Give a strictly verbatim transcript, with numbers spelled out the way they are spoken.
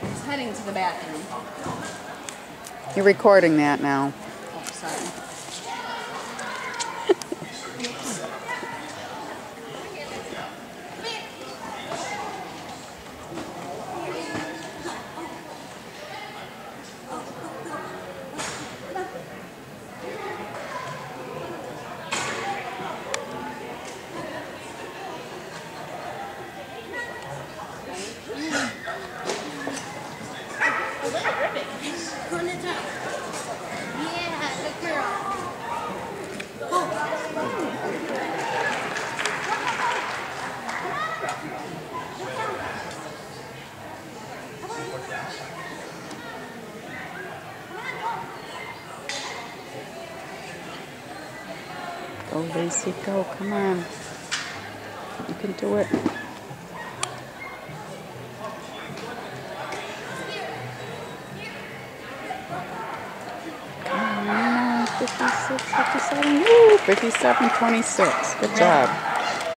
He's heading to the bathroom. You're recording that now. Oh, sorry. Go, Lacey, go. Come on. You can do it. Come on, fifty-six, fifty-seven, woo, fifty-seven, twenty-six. Good job.